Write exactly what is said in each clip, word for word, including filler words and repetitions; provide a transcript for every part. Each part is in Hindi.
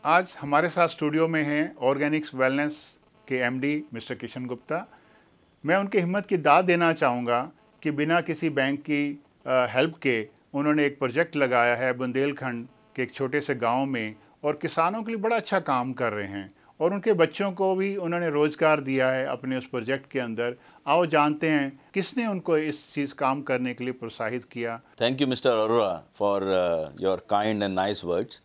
आज हमारे साथ स्टूडियो में हैं ऑर्गेनिक्स वेलनेस के एमडी मिस्टर किशन गुप्ता। मैं उनकी हिम्मत की दाद देना चाहूँगा कि बिना किसी बैंक की हेल्प के उन्होंने एक प्रोजेक्ट लगाया है बुंदेलखंड के एक छोटे से गांव में और किसानों के लिए बड़ा अच्छा काम कर रहे हैं और उनके बच्चों को भी उन्होंने रोज़गार दिया है अपने उस प्रोजेक्ट के अंदर। आओ जानते हैं किसने उनको इस चीज़ काम करने के लिए प्रोत्साहित किया। Thank you mister Arora for your kind and nice words.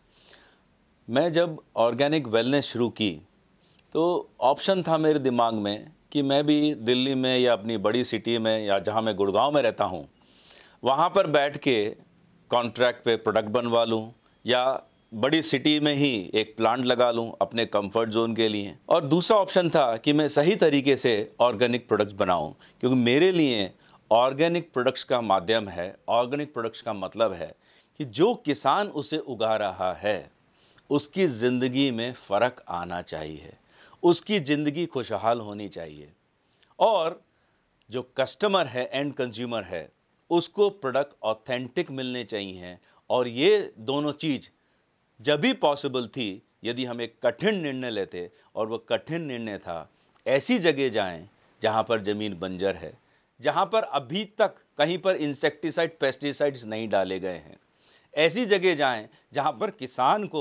मैं जब ऑर्गेनिक वेलनेस शुरू की तो ऑप्शन था मेरे दिमाग में कि मैं भी दिल्ली में या अपनी बड़ी सिटी में या जहाँ मैं गुड़गांव में रहता हूँ वहाँ पर बैठ के कॉन्ट्रैक्ट पे प्रोडक्ट बनवा लूँ या बड़ी सिटी में ही एक प्लांट लगा लूँ अपने कंफर्ट जोन के लिए। और दूसरा ऑप्शन था कि मैं सही तरीके से ऑर्गेनिक प्रोडक्ट्स बनाऊँ, क्योंकि मेरे लिए ऑर्गेनिक प्रोडक्ट्स का माध्यम है, ऑर्गेनिक प्रोडक्ट्स का मतलब है कि जो किसान उसे उगा रहा है उसकी ज़िंदगी में फ़र्क आना चाहिए, उसकी ज़िंदगी खुशहाल होनी चाहिए और जो कस्टमर है, एंड कंज्यूमर है, उसको प्रोडक्ट ऑथेंटिक मिलने चाहिए। और ये दोनों चीज़ जब भी पॉसिबल थी यदि हम एक कठिन निर्णय लेते, और वो कठिन निर्णय था ऐसी जगह जाएं जहाँ पर ज़मीन बंजर है, जहाँ पर अभी तक कहीं पर इंसेक्टिसाइड पेस्टिसाइड्स नहीं डाले गए हैं। ऐसी जगह जाएं जहाँ पर किसान को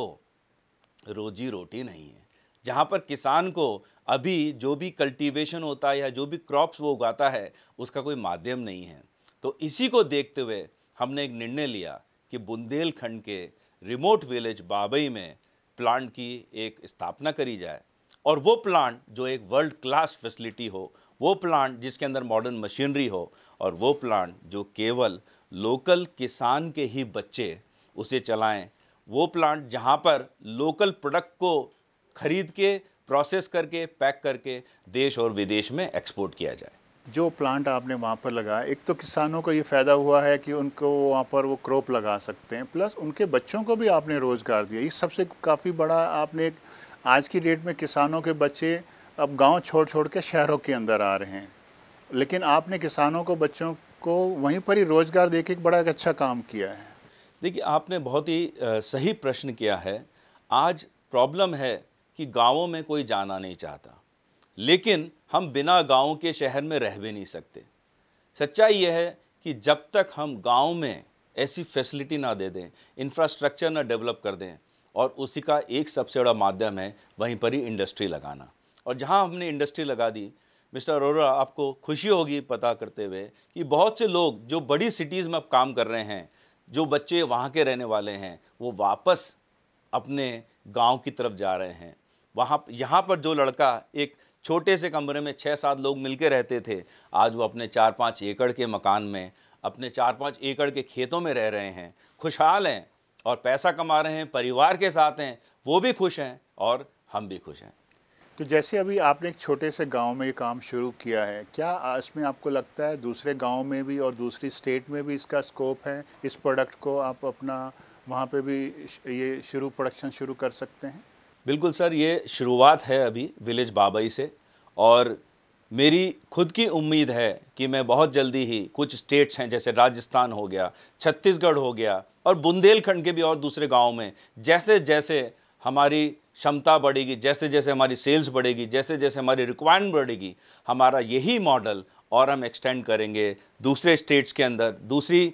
रोजी रोटी नहीं है, जहाँ पर किसान को अभी जो भी कल्टीवेशन होता है या जो भी क्रॉप्स वो उगाता है उसका कोई माध्यम नहीं है। तो इसी को देखते हुए हमने एक निर्णय लिया कि बुंदेलखंड के रिमोट विलेज बाबई में प्लांट की एक स्थापना करी जाए, और वो प्लांट जो एक वर्ल्ड क्लास फैसिलिटी हो, वो प्लांट जिसके अंदर मॉडर्न मशीनरी हो, और वो प्लांट जो केवल लोकल किसान के ही बच्चे उसे चलाएं, वो प्लांट जहां पर लोकल प्रोडक्ट को खरीद के प्रोसेस करके पैक करके देश और विदेश में एक्सपोर्ट किया जाए। जो प्लांट आपने वहाँ पर लगाया, एक तो किसानों को ये फ़ायदा हुआ है कि उनको वहाँ पर वो क्रॉप लगा सकते हैं, प्लस उनके बच्चों को भी आपने रोज़गार दिया। ये सबसे काफ़ी बड़ा आपने एक, आज की डेट में किसानों के बच्चे अब गांव छोड़ छोड़ के शहरों के अंदर आ रहे हैं, लेकिन आपने किसानों को, बच्चों को वहीं पर ही रोज़गार देके एक बड़ा अच्छा काम किया है। देखिए, आपने बहुत ही सही प्रश्न किया है। आज प्रॉब्लम है कि गाँवों में कोई जाना नहीं चाहता, लेकिन हम बिना गाँव के शहर में रह भी नहीं सकते। सच्चाई यह है कि जब तक हम गाँव में ऐसी फैसिलिटी ना दे दें, इंफ्रास्ट्रक्चर ना डेवलप कर दें, और उसी का एक सबसे बड़ा माध्यम है वहीं पर ही इंडस्ट्री लगाना। और जहाँ हमने इंडस्ट्री लगा दी, मिस्टर अरोरा, आपको खुशी होगी पता करते हुए कि बहुत से लोग जो बड़ी सिटीज़ में अब काम कर रहे हैं, जो बच्चे वहाँ के रहने वाले हैं, वो वापस अपने गांव की तरफ जा रहे हैं। वहाँ यहाँ पर जो लड़का एक छोटे से कमरे में छः सात लोग मिलकर रहते थे, आज वो अपने चार पाँच एकड़ के मकान में, अपने चार पाँच एकड़ के खेतों में रह रहे हैं, खुशहाल हैं और पैसा कमा रहे हैं, परिवार के साथ हैं, वो भी खुश हैं और हम भी खुश हैं। तो जैसे अभी आपने एक छोटे से गांव में ये काम शुरू किया है, क्या इसमें आपको लगता है दूसरे गांव में भी और दूसरी स्टेट में भी इसका स्कोप है, इस प्रोडक्ट को आप अपना वहाँ पे भी ये शुरू प्रोडक्शन शुरू कर सकते हैं? बिल्कुल सर, ये शुरुआत है अभी विलेज बाबई से, और मेरी खुद की उम्मीद है कि मैं बहुत जल्दी ही कुछ स्टेट्स हैं जैसे राजस्थान हो गया, छत्तीसगढ़ हो गया, और बुंदेलखंड के भी और दूसरे गाँव में, जैसे जैसे हमारी क्षमता बढ़ेगी, जैसे जैसे हमारी सेल्स बढ़ेगी, जैसे जैसे हमारी रिक्वायरमेंट बढ़ेगी, हमारा यही मॉडल और हम एक्सटेंड करेंगे दूसरे स्टेट्स के अंदर, दूसरी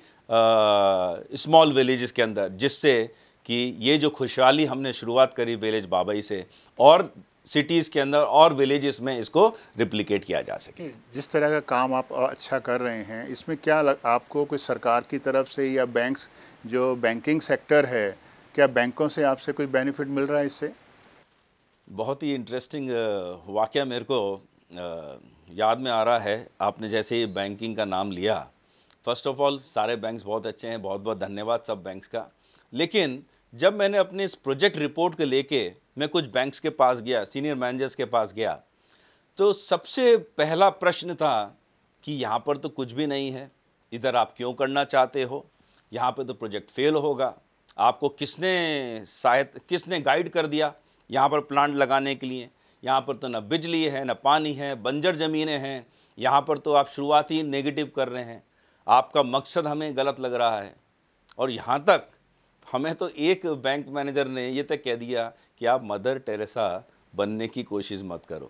स्मॉल विलेजेस के अंदर, जिससे कि ये जो खुशहाली हमने शुरुआत करी विलेज बाबई से, और सिटीज़ के अंदर और विलेजेस में इसको रिप्लिकेट किया जा सके। जिस तरह का काम आप अच्छा कर रहे हैं, इसमें क्या लग, आपको कोई सरकार की तरफ से या बैंक्स, जो बैंकिंग सेक्टर है, क्या बैंकों से आपसे कोई बेनिफिट मिल रहा है इससे? बहुत ही इंटरेस्टिंग वाक़या मेरे को याद में आ रहा है। आपने जैसे ही बैंकिंग का नाम लिया, फ़र्स्ट ऑफ ऑल सारे बैंक्स बहुत अच्छे हैं, बहुत बहुत धन्यवाद सब बैंक्स का। लेकिन जब मैंने अपनी इस प्रोजेक्ट रिपोर्ट को लेके मैं कुछ बैंक्स के पास गया, सीनियर मैनेजर्स के पास गया, तो सबसे पहला प्रश्न था कि यहाँ पर तो कुछ भी नहीं है, इधर आप क्यों करना चाहते हो, यहाँ पे तो प्रोजेक्ट फेल होगा, आपको किसने सहायता किसने गाइड कर दिया यहाँ पर प्लांट लगाने के लिए, यहाँ पर तो न बिजली है, न पानी है, बंजर ज़मीनें हैं, यहाँ पर तो आप शुरुआत ही नेगेटिव कर रहे हैं, आपका मकसद हमें गलत लग रहा है। और यहाँ तक हमें तो एक बैंक मैनेजर ने ये तक कह दिया कि आप मदर टेरेसा बनने की कोशिश मत करो।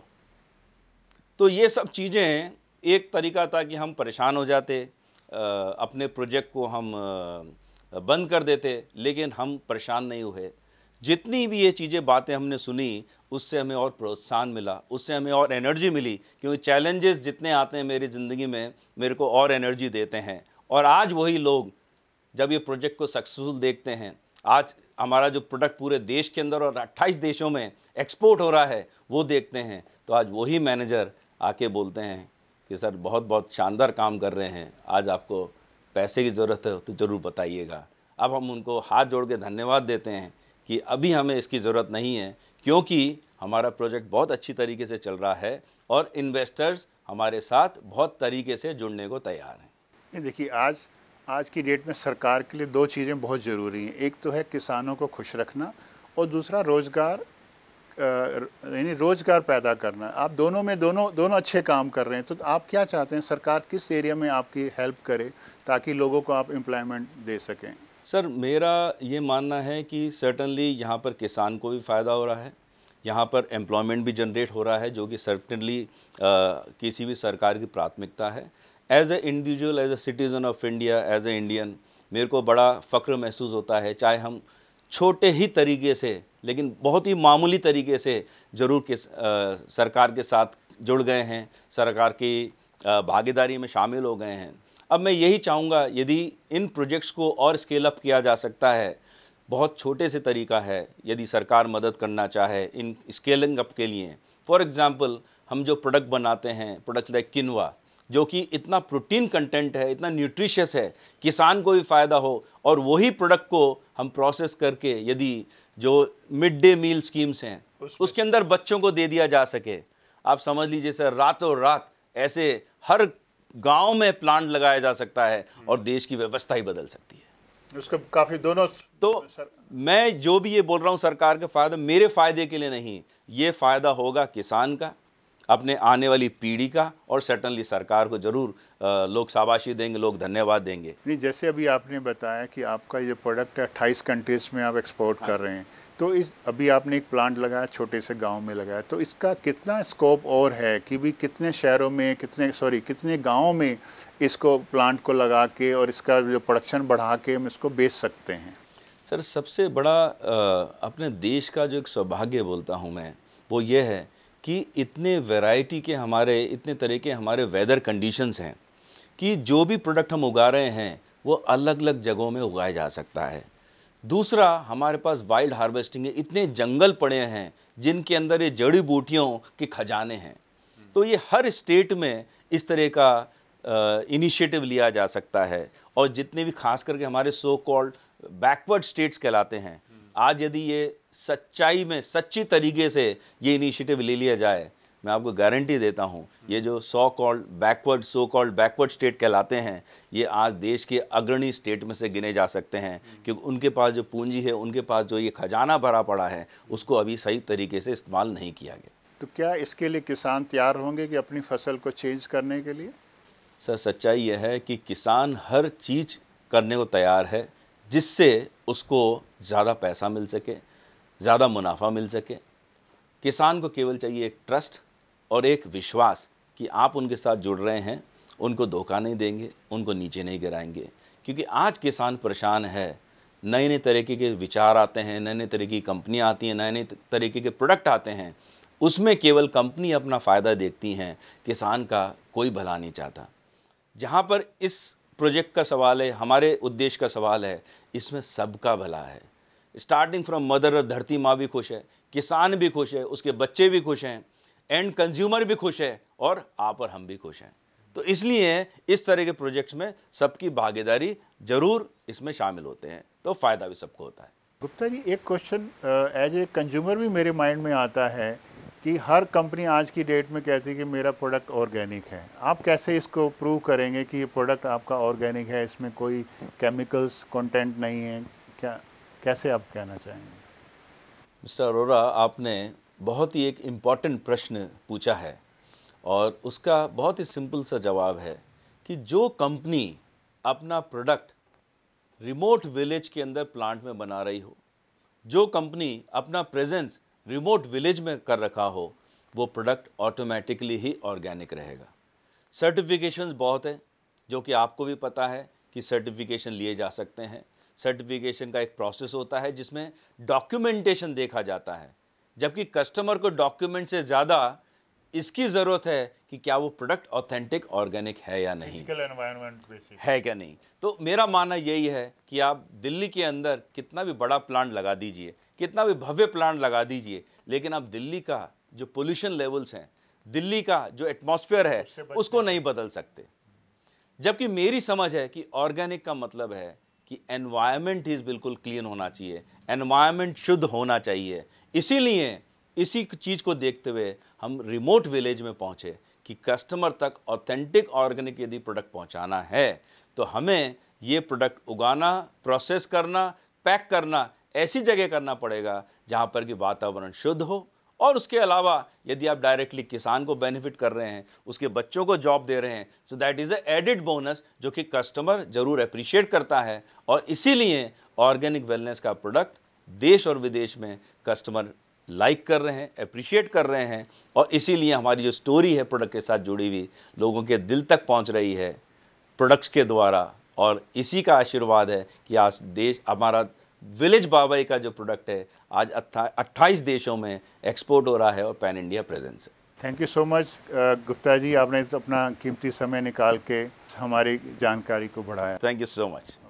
तो ये सब चीज़ें एक तरीका था कि हम परेशान हो जाते, अपने प्रोजेक्ट को हम बंद कर देते, लेकिन हम परेशान नहीं हुए। जितनी भी ये चीज़ें बातें हमने सुनी, उससे हमें और प्रोत्साहन मिला, उससे हमें और एनर्जी मिली, क्योंकि चैलेंजेस जितने आते हैं मेरी ज़िंदगी में मेरे को और एनर्जी देते हैं। और आज वही लोग जब ये प्रोजेक्ट को सक्सेसफुल देखते हैं, आज हमारा जो प्रोडक्ट पूरे देश के अंदर और अट्ठाईस देशों में एक्सपोर्ट हो रहा है वो देखते हैं, तो आज वही मैनेजर आके बोलते हैं कि सर बहुत बहुत शानदार काम कर रहे हैं, आज आपको पैसे की ज़रूरत है तो ज़रूर बताइएगा। अब हम उनको हाथ जोड़ के धन्यवाद देते हैं कि अभी हमें इसकी ज़रूरत नहीं है, क्योंकि हमारा प्रोजेक्ट बहुत अच्छी तरीके से चल रहा है और इन्वेस्टर्स हमारे साथ बहुत तरीके से जुड़ने को तैयार हैं। ये देखिए, आज आज की डेट में सरकार के लिए दो चीज़ें बहुत ज़रूरी हैं। एक तो है किसानों को खुश रखना और दूसरा रोज़गार, यानी रोज़गार पैदा करना। आप दोनों में दोनों दोनों अच्छे काम कर रहे हैं। तो आप क्या चाहते हैं, सरकार किस एरिया में आपकी हेल्प करे ताकि लोगों को आप एम्प्लॉयमेंट दे सकें? सर, मेरा ये मानना है कि सर्टनली यहाँ पर किसान को भी फ़ायदा हो रहा है, यहाँ पर एम्प्लॉयमेंट भी जनरेट हो रहा है, जो कि सर्टनली किसी भी सरकार की प्राथमिकता है। As a individual, as a citizen of India, as a Indian, मेरे को बड़ा फ़ख्र महसूस होता है, चाहे हम छोटे ही तरीके से, लेकिन बहुत ही मामूली तरीके से ज़रूर किस आ, सरकार के साथ जुड़ गए हैं, सरकार की भागीदारी में शामिल हो गए हैं। अब मैं यही चाहूँगा, यदि इन प्रोजेक्ट्स को और स्केल अप किया जा सकता है, बहुत छोटे से तरीका है, यदि सरकार मदद करना चाहे इन स्केलिंग अप के लिए। फॉर एग्ज़ाम्पल, हम जो प्रोडक्ट बनाते हैं, प्रोडक्ट्स लाइक किनवा, जो कि इतना प्रोटीन कंटेंट है, इतना न्यूट्रिशियस है, किसान को भी फ़ायदा हो, और वही प्रोडक्ट को हम प्रोसेस करके यदि जो मिड डे मील स्कीम्स हैं उसके अंदर बच्चों को दे दिया जा सके, आप समझ लीजिए सर, रातों रात ऐसे हर गांव में प्लांट लगाया जा सकता है और देश की व्यवस्था ही बदल सकती है। उसका काफ़ी दोनों। तो सर, मैं जो भी ये बोल रहा हूँ सरकार के फ़ायदा मेरे फ़ायदे के लिए नहीं, ये फ़ायदा होगा किसान का, अपने आने वाली पीढ़ी का, और सर्टनली सरकार को ज़रूर लोग शाबाशी देंगे, लोग धन्यवाद देंगे। नहीं, जैसे अभी आपने बताया कि आपका ये प्रोडक्ट है अट्ठाईस कंट्रीज़ में आप एक्सपोर्ट हाँ। कर रहे हैं, तो इस अभी आपने एक प्लांट लगाया, छोटे से गांव में लगाया, तो इसका कितना स्कोप और है कि भी कितने शहरों में, कितने सॉरी कितने गाँव में इसको प्लांट को लगा के और इसका जो प्रोडक्शन बढ़ा के हम इसको बेच सकते हैं? सर, सबसे बड़ा अपने देश का जो एक सौभाग्य बोलता हूँ मैं, वो ये है कि इतने वैरायटी के हमारे, इतने तरह के हमारे वेदर कंडीशंस हैं कि जो भी प्रोडक्ट हम उगा रहे हैं वो अलग अलग जगहों में उगाया जा सकता है। दूसरा, हमारे पास वाइल्ड हार्वेस्टिंग है, इतने जंगल पड़े हैं जिनके अंदर ये जड़ी बूटियों के खजाने हैं। तो ये हर स्टेट में इस तरह का इनिशिएटिव लिया जा सकता है, और जितने भी खास करके हमारे सो कॉल्ड बैकवर्ड स्टेट्स कहलाते हैं, आज यदि ये सच्चाई में सच्ची तरीके से ये इनिशिएटिव ले लिया जाए, मैं आपको गारंटी देता हूँ, ये जो so called backward so called backward state कहलाते हैं, ये आज देश के अग्रणी स्टेट में से गिने जा सकते हैं, क्योंकि उनके पास जो पूंजी है, उनके पास जो ये खजाना भरा पड़ा है, उसको अभी सही तरीके से इस्तेमाल नहीं किया गया। तो क्या इसके लिए किसान तैयार होंगे कि अपनी फसल को चेंज करने के लिए? सर, सच्चाई यह है कि किसान हर चीज़ करने को तैयार है जिससे उसको ज़्यादा पैसा मिल सके, ज़्यादा मुनाफा मिल सके। किसान को केवल चाहिए एक ट्रस्ट और एक विश्वास कि आप उनके साथ जुड़ रहे हैं, उनको धोखा नहीं देंगे, उनको नीचे नहीं गिराएंगे। क्योंकि आज किसान परेशान है, नए नए तरीके के विचार आते हैं, नए नए तरीके की कंपनियाँ आती हैं, नए नए तरीके के प्रोडक्ट आते हैं, उसमें केवल कंपनी अपना फ़ायदा देखती हैं, किसान का कोई भला नहीं चाहता। जहाँ पर इस प्रोजेक्ट का सवाल है, हमारे उद्देश्य का सवाल है, इसमें सबका भला है। स्टार्टिंग फ्रॉम मदर, धरती माँ भी खुश है, किसान भी खुश है, उसके बच्चे भी खुश हैं, एंड कंज्यूमर भी खुश है, और आप और हम भी खुश हैं। तो इसलिए इस तरह के प्रोजेक्ट्स में सबकी भागीदारी जरूर इसमें शामिल होते हैं, तो फ़ायदा भी सबको होता है। गुप्ता जी, एक क्वेश्चन एज ए कंज्यूमर भी मेरे माइंड में आता है कि हर कंपनी आज की डेट में कहती है कि मेरा प्रोडक्ट ऑर्गेनिक है। आप कैसे इसको प्रूव करेंगे कि ये प्रोडक्ट आपका ऑर्गेनिक है, इसमें कोई केमिकल्स कंटेंट नहीं है? क्या कैसे आप कहना चाहेंगे? मिस्टर अरोरा, आपने बहुत ही एक इम्पॉर्टेंट प्रश्न पूछा है, और उसका बहुत ही सिंपल सा जवाब है कि जो कंपनी अपना प्रोडक्ट रिमोट विलेज के अंदर प्लांट में बना रही हो, जो कंपनी अपना प्रेजेंस रिमोट विलेज में कर रखा हो वो प्रोडक्ट ऑटोमेटिकली ही ऑर्गेनिक रहेगा। सर्टिफिकेशंस बहुत है, जो कि आपको भी पता है कि सर्टिफिकेशन लिए जा सकते हैं। सर्टिफिकेशन का एक प्रोसेस होता है जिसमें डॉक्यूमेंटेशन देखा जाता है, जबकि कस्टमर को डॉक्यूमेंट से ज़्यादा इसकी ज़रूरत है कि क्या वो प्रोडक्ट ऑथेंटिक ऑर्गेनिक है या नहीं, फिजिकल एनवायरनमेंट बेसिक है क्या नहीं। तो मेरा मानना यही है कि आप दिल्ली के अंदर कितना भी बड़ा प्लांट लगा दीजिए, कितना भी भव्य प्लांट लगा दीजिए, लेकिन आप दिल्ली का जो पोल्यूशन लेवल्स हैं, दिल्ली का जो एटमॉस्फेयर है, उसको नहीं बदल सकते। जबकि मेरी समझ है कि ऑर्गेनिक का मतलब है कि एनवायरनमेंट इज बिल्कुल क्लीन होना चाहिए, एनवायरनमेंट शुद्ध होना चाहिए। इसीलिए इसी चीज़ को देखते हुए हम रिमोट विलेज में पहुँचे कि कस्टमर तक ऑथेंटिक ऑर्गेनिक यदि प्रोडक्ट पहुँचाना है तो हमें ये प्रोडक्ट उगाना, प्रोसेस करना, पैक करना ऐसी जगह करना पड़ेगा जहाँ पर कि वातावरण शुद्ध हो। और उसके अलावा यदि आप डायरेक्टली किसान को बेनिफिट कर रहे हैं, उसके बच्चों को जॉब दे रहे हैं, so that is a added bonus जो कि कस्टमर ज़रूर अप्रिशिएट करता है। और इसीलिए ऑर्गेनिक वेलनेस का प्रोडक्ट देश और विदेश में कस्टमर लाइक कर रहे हैं, अप्रिशिएट कर रहे हैं। और इसीलिए हमारी जो स्टोरी है प्रोडक्ट के साथ जुड़ी हुई, लोगों के दिल तक पहुंच रही है प्रोडक्ट्स के द्वारा। और इसी का आशीर्वाद है कि आज देश हमारा विलेज बाबाई का जो प्रोडक्ट है आज अट्ठाईस देशों में एक्सपोर्ट हो रहा है और पैन इंडिया प्रेजेंस है। Thank you so much Gupta ji, आपने अपना कीमती समय निकाल के हमारी जानकारी को बढ़ाया। Thank you so much.